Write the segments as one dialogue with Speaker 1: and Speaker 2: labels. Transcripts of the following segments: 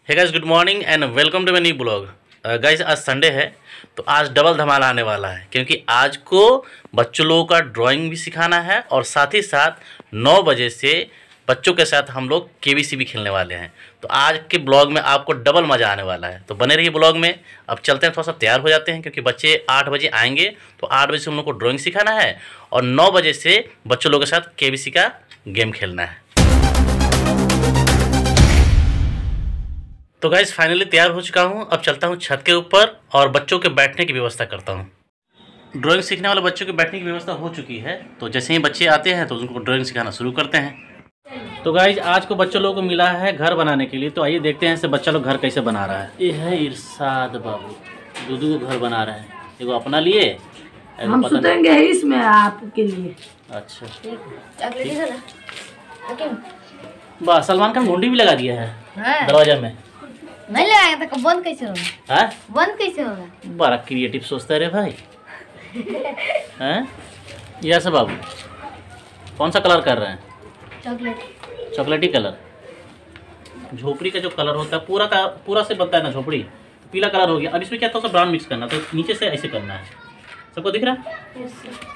Speaker 1: Hey guys, good morning and welcome to my new blog. Guys, आज Sunday है तो आज डबल धमाल आने वाला है, क्योंकि आज को बच्चों लोगों का ड्राइंग भी सिखाना है और साथ ही साथ 9 बजे से बच्चों के साथ हम लोग केबीसी भी खेलने वाले हैं। तो आज के ब्लॉग में आपको डबल मज़ा आने वाला है, तो बने रहिए ब्लॉग में। अब चलते हैं, थोड़ा सा तैयार हो जाते हैं, क्योंकि बच्चे 8 बजे आएंगे। तो 8 बजे से हम लोग को ड्राइंग सिखाना है और 9 बजे से बच्चों लोगों के साथ केबीसी का गेम खेलना है। तो गाइस, फाइनली तैयार हो चुका हूँ। अब चलता हूँ छत के ऊपर और बच्चों के बैठने की व्यवस्था करता हूँ। ड्राइंग सीखने वाले बच्चों के बैठने की व्यवस्था हो चुकी है, तो जैसे ही बच्चे आते हैं तो उनको ड्राइंग सिखाना शुरू करते हैं। तो गाइस, आज को बच्चों लोगों को मिला है घर बनाने के लिए, तो आइए देखते हैं से बच्चा लोग घर कैसे बना रहा है। ये है इरशाद बाबू, दूधू को घर बना रहे हैं। एगो अपना लिए,
Speaker 2: हम सुतेंगे इसमें आपके लिए। अच्छा,
Speaker 1: वाह, सलमान खान मुंडी भी लगा दिया है दरवाजा में।
Speaker 3: नहीं लगाया था, बंद कैसे होगा? बंद कैसे होगा?
Speaker 1: बड़ा क्रिएटिव सोचता है रे भाई। हैं? यह सब बाबू कौन सा कलर कर रहे हैं? चॉकलेटी कलर। झोपड़ी का जो कलर होता है पूरा का पूरा से बनता है ना झोपड़ी, तो पीला कलर हो गया। अब इसमें क्या थोड़ा सा ब्राउन मिक्स करना, तो नीचे से ऐसे करना है। सबको दिख रहा है?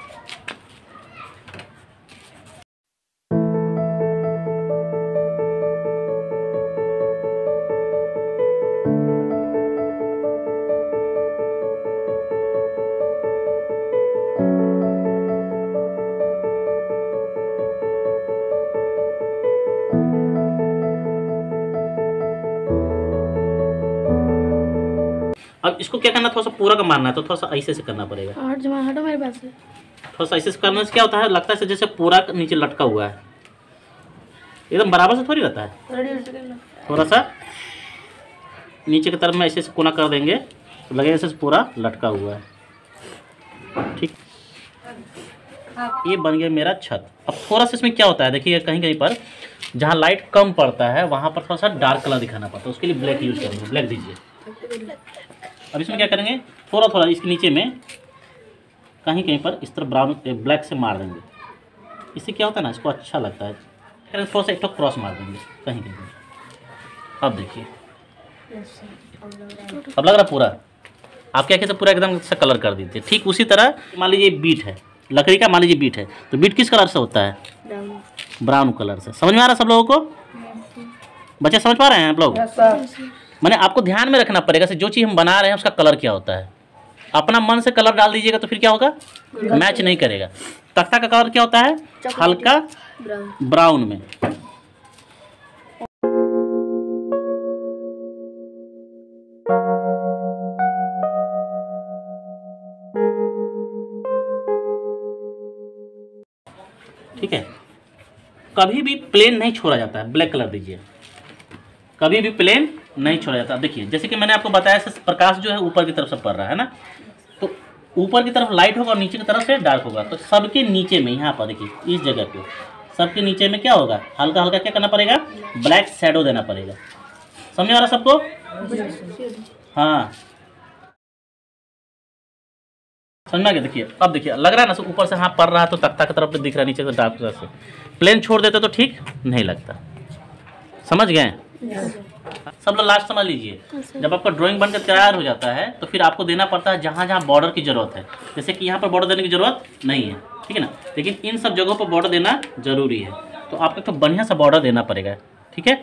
Speaker 1: अब इसको क्या करना, थोड़ा सा पूरा का मारना है, तो थोड़ा सा ऐसे से करना पड़ेगा।
Speaker 3: हटो मेरे पास से।
Speaker 1: थोड़ा सा ऐसे से करने से क्या होता है, लगता है जैसे पूरा नीचे लटका हुआ है। एकदम बराबर से थोड़ी रहता है। थोड़ा सा नीचे की तरफ में ऐसे से कोना कर देंगे तो लगेगा जैसे पूरा लटका हुआ है। ठीक, ये बन गया मेरा छत। अब थोड़ा सा इसमें क्या होता है, देखिए कहीं कहीं पर जहाँ लाइट कम पड़ता है वहाँ पर थोड़ा सा डार्क कलर दिखाना पड़ता है, उसके लिए ब्लैक यूज करेंगे। ब्लैक दीजिए। अब इसमें क्या करेंगे, थोड़ा थोड़ा इसके नीचे में कहीं कहीं पर इस तरह ब्राउन ब्लैक से मार देंगे। इससे क्या होता है ना, इसको अच्छा लगता है। थोड़ा सा एक क्रॉस मार देंगे कहीं कहीं। अब देखिए, अब लग रहा पूरा। आप क्या कहते हैं, पूरा एकदम सा कलर कर दीजिए। ठीक उसी तरह मान लीजिए बीट है, लकड़ी का मान लीजिए बीट है, तो बीट किस कलर से होता है? ब्राउन कलर से। समझ में आ रहा है सब लोगों को? बच्चे समझ पा रहे हैं आप लोग? मैंने आपको ध्यान में रखना पड़ेगा जो चीज़ हम बना रहे हैं उसका कलर क्या होता है। अपना मन से कलर डाल दीजिएगा तो फिर क्या होगा, मैच नहीं करेगा। तख्ता का कलर क्या होता है? हल्का ब्राउन में। ठीक है, कभी भी प्लेन नहीं छोड़ा जाता है। ब्लैक कलर दीजिए, कभी भी प्लेन नहीं छोड़ा जाता। देखिए, जैसे कि मैंने आपको बताया, प्रकाश जो है ऊपर की तरफ से पड़ रहा है ना, तो ऊपर की तरफ लाइट होगा और नीचे की तरफ से डार्क होगा। तो सबके नीचे में यहाँ पर देखिए, इस जगह पे सबके नीचे में क्या होगा, हल्का हल्का क्या करना पड़ेगा, ब्लैक शैडो देना पड़ेगा। समझ आ रहा सबको? हाँ, समझना क्या? देखिए, अब देखिए लग रहा है ना, ऊपर से हाँ पड़ रहा है तो तख्ता की तरफ दिख रहा है, नीचे से डार्क कलर से। प्लेन छोड़ देते तो ठीक नहीं लगता। समझ गए सब लोग? लास्ट समझ लीजिए, जब आपका ड्राइंग बनकर तैयार हो जाता है तो फिर आपको देना पड़ता है जहाँ जहाँ बॉर्डर की जरूरत है। जैसे कि यहाँ पर बॉर्डर देने की जरूरत नहीं है, ठीक है ना, लेकिन इन सब जगहों पर बॉर्डर देना जरूरी है। तो आपको तो बढ़िया सा बॉर्डर देना पड़ेगा, ठीक है।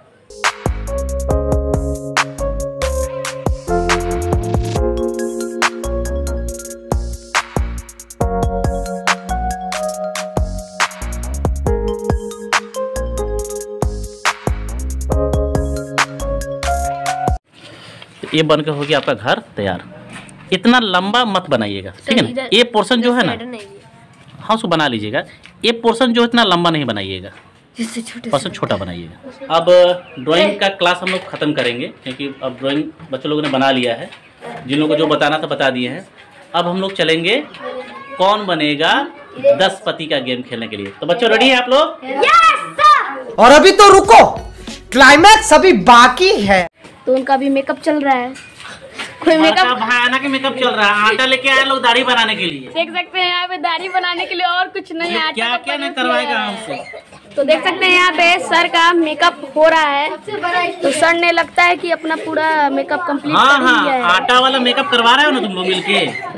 Speaker 1: ये बनकर हो गया आपका घर तैयार। इतना लंबा मत बनाइएगा, ठीक है ना। ये पोर्शन जो है ना, हाँ उसको बना लीजिएगा। ये पोर्शन जो इतना लंबा नहीं बनाइएगा, पोर्शन छोटा बनाइएगा। अब ड्राइंग का क्लास हम लोग ख़त्म करेंगे, क्योंकि अब ड्राइंग बच्चों लोगों ने बना लिया है। जिन लोगों को जो बताना था बता दिए हैं। अब हम लोग चलेंगे कौन बनेगा 10 पति का गेम खेलने के लिए। तो बच्चों रेडी है आप लोग?
Speaker 4: और अभी तो रुको, क्लाइमैक्स अभी बाकी है।
Speaker 3: तो उनका भी मेकअप चल रहा है।
Speaker 4: कोई मेकअप
Speaker 1: भयानक मेकअप चल रहा है। आटा लेके आए लोग दाढ़ी बनाने के लिए।
Speaker 4: देख सकते हैं यहाँ पे दाढ़ी बनाने के लिए और कुछ नहीं है।
Speaker 1: क्या क्या नहीं करवाएगा हमसे।
Speaker 4: तो देख सकते हैं यहाँ पे सर का मेकअप हो रहा है। तो सर ने लगता है कि अपना पूरा मेकअप कंप्लीट
Speaker 1: हाँ
Speaker 4: कर लिया है।
Speaker 1: आटा वाला मेकअप करवा रहे हो ना तुम लोग मिलके।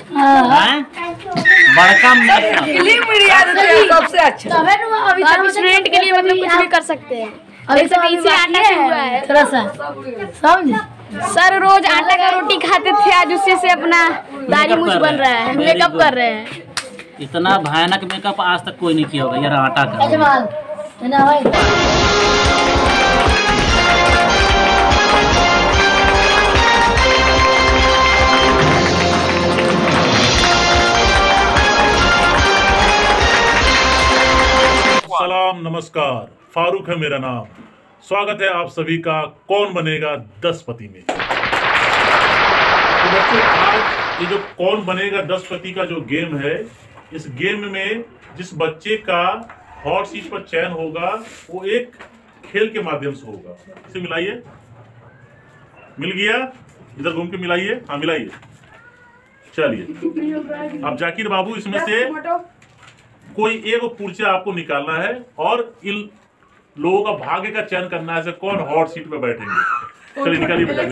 Speaker 1: बड़का मेकअप
Speaker 2: सबसे अच्छा।
Speaker 4: अभी आप स्टूडेंट के लिए मतलब कुछ भी कर सकते हैं। देख सकते हैं इसी आटा से हुआ है।
Speaker 2: थोड़ा सा समझ।
Speaker 4: सर रोज आटा का रोटी खाते थे, आज उससे से अपना दाढ़ी मूछ बन रहा है, मेकअप कर रहे हैं।
Speaker 1: इतना भयानक मेकअप आज तक कोई नहीं किया होगा यार आटा का।
Speaker 5: सलाम नमस्कार, फारूक है मेरा नाम। स्वागत है आप सभी का कौन बनेगा 10पति में। तो बच्चों आज ये जो कौन बनेगा 10पति का जो गेम है, इस गेम में जिस बच्चे का हॉट सीट पर चयन होगा वो एक खेल के माध्यम से होगा। इसे मिलाइए। मिल गया? इधर घूम के मिलाइए। हाँ मिलाइए। चलिए अब जाकिर बाबू इसमें से कोई एक पुर्चा आपको निकालना है और इन लोगों का भाग्य का चयन करना है, कौन हॉट सीट पे बैठेंगे। चलिए निकालिए बेटा।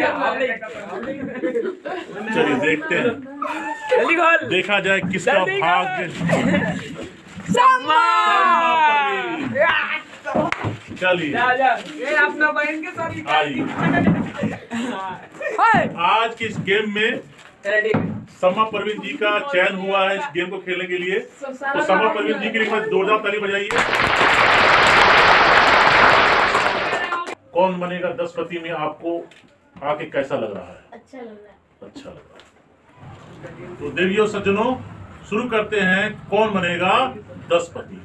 Speaker 5: चलिए देखते हैं, देखा जाए किसका भाग्य। चलिए आज के इस गेम में समा परवीन जी का चयन हुआ है इस गेम को खेलने के लिए। तो समा परवीन जी के लिए जोरदार ताली बजाइए। कौन बनेगा 10पति में आपको आके कैसा लग रहा है? अच्छा लग रहा है। तो देवियों सज्जनों शुरू करते हैं कौन बनेगा 10पति।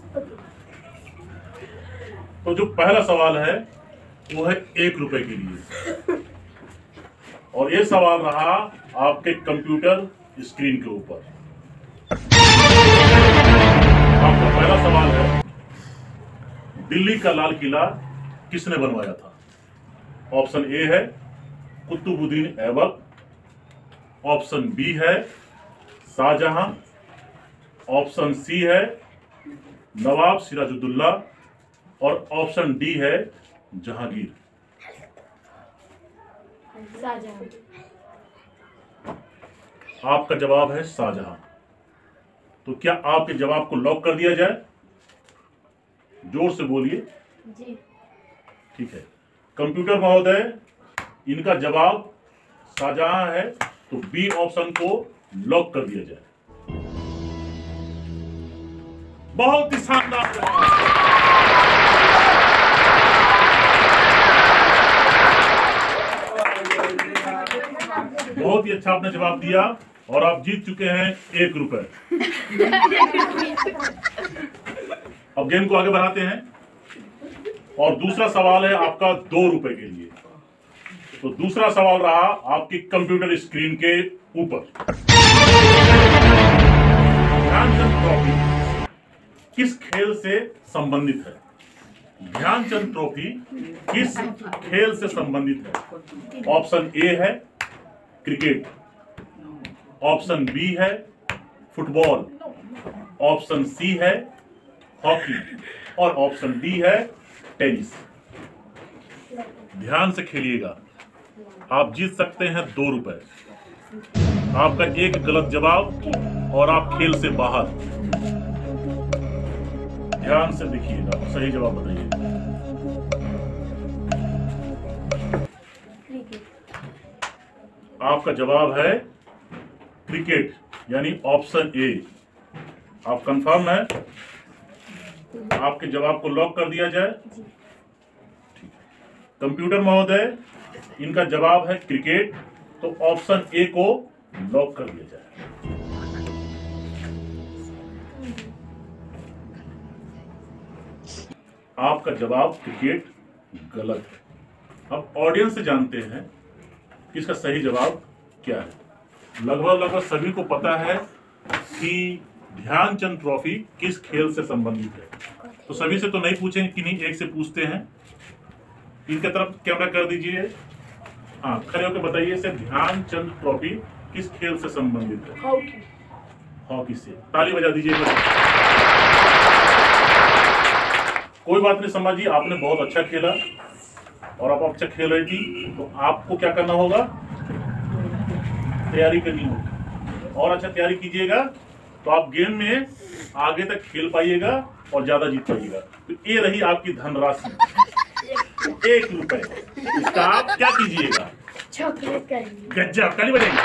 Speaker 5: तो जो पहला सवाल है वो है 1 रुपए के लिए, और ये सवाल रहा आपके कंप्यूटर स्क्रीन के ऊपर। आपका पहला सवाल है, दिल्ली का लाल किला किसने बनवाया था? ऑप्शन ए है कुतुबुद्दीन ऐबक, ऑप्शन बी है शाहजहां, ऑप्शन सी है नवाब सिराजुद्दौला, और ऑप्शन डी है जहांगीर। आपका जवाब है शाहजहां। तो क्या आपके जवाब को लॉक कर दिया जाए? जोर से बोलिए।
Speaker 4: जी
Speaker 5: ठीक है। कंप्यूटर महोदय इनका जवाब शाहजहां है, तो बी ऑप्शन को लॉक कर दिया जाए। बहुत ही शानदार। बहुत ही अच्छा आपने जवाब दिया और आप जीत चुके हैं 1 रुपए। अब गेम को आगे बढ़ाते हैं और दूसरा सवाल है आपका 2 रुपए के लिए। तो दूसरा सवाल रहा आपकी कंप्यूटर स्क्रीन के ऊपर, ध्यानचंद ट्रॉफी किस खेल से संबंधित है? ध्यानचंद ट्रॉफी किस खेल से संबंधित है? ऑप्शन ए है क्रिकेट, ऑप्शन बी है फुटबॉल, ऑप्शन सी है हॉकी, और ऑप्शन डी है टेनिस। ध्यान से खेलिएगा, आप जीत सकते हैं 2 रुपए। आपका एक गलत जवाब और आप खेल से बाहर। ध्यान से देखिएगा, सही जवाब बताइए। आपका जवाब है क्रिकेट, यानी ऑप्शन ए। आप कंफर्म है? आपके जवाब को लॉक कर दिया जाए। ठीक। कंप्यूटर महोदय इनका जवाब है क्रिकेट, तो ऑप्शन ए को लॉक कर दिया जाए। आपका जवाब क्रिकेट गलत है। अब ऑडियंस से जानते हैं कि इसका सही जवाब क्या है। लगभग सभी को पता है कि ध्यानचंद ट्रॉफी किस खेल से संबंधित है। तो सभी से तो नहीं पूछेंगे कि नहीं, एक से पूछते हैं। इनके तरफ कैमरा कर दीजिए। हाँ, खड़े होकर बताइए इसे ध्यानचंद ट्रॉफी किस खेल से संबंधित है? हॉकी से। ताली बजा दीजिए। कोई बात नहीं सम्मा जी, आपने बहुत अच्छा खेला और आप अच्छा खेल रही थी, तो आपको क्या करना होगा? तैयारी करनी होगी और अच्छा तैयारी कीजिएगा तो आप गेम में आगे तक खेल पाइएगा और ज्यादा जीत पाइएगा। तो ये रही आपकी धनराशि 1 रुपए। इसका आप क्या कीजिएगा? गज्जब, ताली बजाएंगे।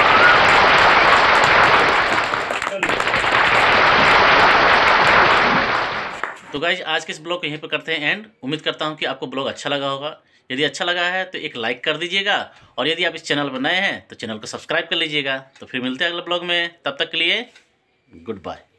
Speaker 1: तो गाइज आज के इस ब्लॉग को यहीं पर करते हैं एंड। उम्मीद करता हूं कि आपको ब्लॉग अच्छा लगा होगा। यदि अच्छा लगा है तो एक लाइक कर दीजिएगा और यदि आप इस चैनल पर नए हैं तो चैनल को सब्सक्राइब कर लीजिएगा। तो फिर मिलते हैं अगले ब्लॉग में, तब तक के लिए गुड बाय।